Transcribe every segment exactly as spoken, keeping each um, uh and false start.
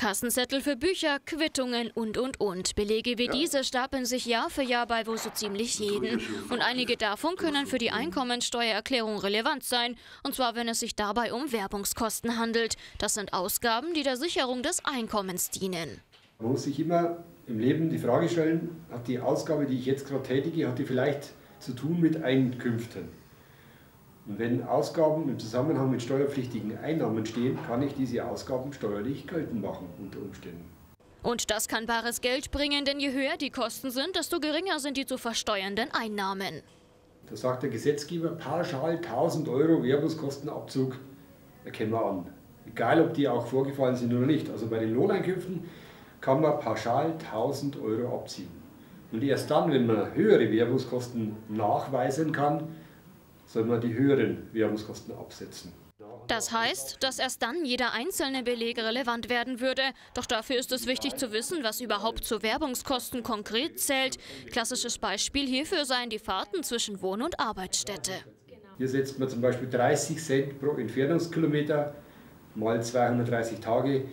Kassenzettel für Bücher, Quittungen und, und, und. Belege wie diese stapeln sich Jahr für Jahr bei wohl so ziemlich jeden. Und einige davon können für die Einkommensteuererklärung relevant sein. Und zwar, wenn es sich dabei um Werbungskosten handelt. Das sind Ausgaben, die der Sicherung des Einkommens dienen. Man muss sich immer im Leben die Frage stellen, hat die Ausgabe, die ich jetzt gerade tätige, hat die vielleicht zu tun mit Einkünften? Und wenn Ausgaben im Zusammenhang mit steuerpflichtigen Einnahmen stehen, kann ich diese Ausgaben steuerlich geltend machen unter Umständen. Und das kann bares Geld bringen, denn je höher die Kosten sind, desto geringer sind die zu versteuernden Einnahmen. Da sagt der Gesetzgeber, pauschal tausend Euro Werbungskostenabzug erkennen wir an. Egal, ob die auch vorgefallen sind oder nicht. Also bei den Lohneinkünften kann man pauschal tausend Euro abziehen. Und erst dann, wenn man höhere Werbungskosten nachweisen kann, soll man die höheren Werbungskosten absetzen. Das heißt, dass erst dann jeder einzelne Beleg relevant werden würde. Doch dafür ist es wichtig zu wissen, was überhaupt zu Werbungskosten konkret zählt. Klassisches Beispiel hierfür seien die Fahrten zwischen Wohn- und Arbeitsstätte. Hier setzt man zum Beispiel dreißig Cent pro Entfernungskilometer mal zweihundertdreißig Tage.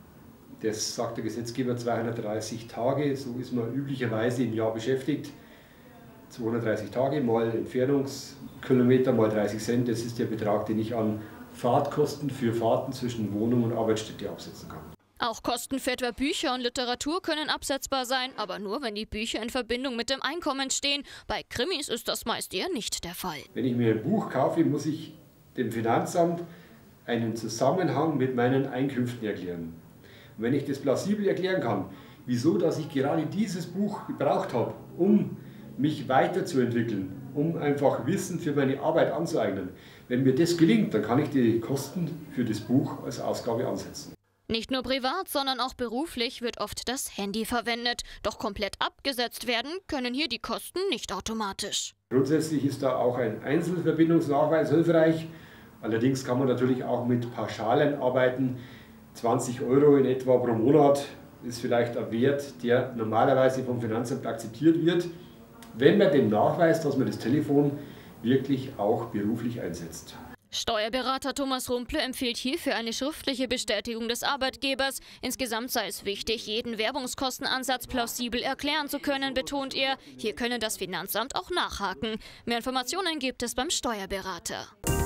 Das sagt der Gesetzgeber, zweihundertdreißig Tage, so ist man üblicherweise im Jahr beschäftigt. zweihundertdreißig Tage mal Entfernungskilometer mal dreißig Cent, das ist der Betrag, den ich an Fahrtkosten für Fahrten zwischen Wohnung und Arbeitsstätte absetzen kann. Auch Kosten für etwa Bücher und Literatur können absetzbar sein, aber nur, wenn die Bücher in Verbindung mit dem Einkommen stehen. Bei Krimis ist das meist eher nicht der Fall. Wenn ich mir ein Buch kaufe, muss ich dem Finanzamt einen Zusammenhang mit meinen Einkünften erklären. Und wenn ich das plausibel erklären kann, wieso dass ich gerade dieses Buch gebraucht habe, um mich weiterzuentwickeln, um einfach Wissen für meine Arbeit anzueignen. Wenn mir das gelingt, dann kann ich die Kosten für das Buch als Ausgabe ansetzen. Nicht nur privat, sondern auch beruflich wird oft das Handy verwendet. Doch komplett abgesetzt werden können hier die Kosten nicht automatisch. Grundsätzlich ist da auch ein Einzelverbindungsnachweis hilfreich. Allerdings kann man natürlich auch mit Pauschalen arbeiten. zwanzig Euro in etwa pro Monat ist vielleicht ein Wert, der normalerweise vom Finanzamt akzeptiert wird, wenn man dem nachweist, dass man das Telefon wirklich auch beruflich einsetzt. Steuerberater Thomas Rumple empfiehlt hierfür eine schriftliche Bestätigung des Arbeitgebers. Insgesamt sei es wichtig, jeden Werbungskostenansatz plausibel erklären zu können, betont er. Hier könne das Finanzamt auch nachhaken. Mehr Informationen gibt es beim Steuerberater.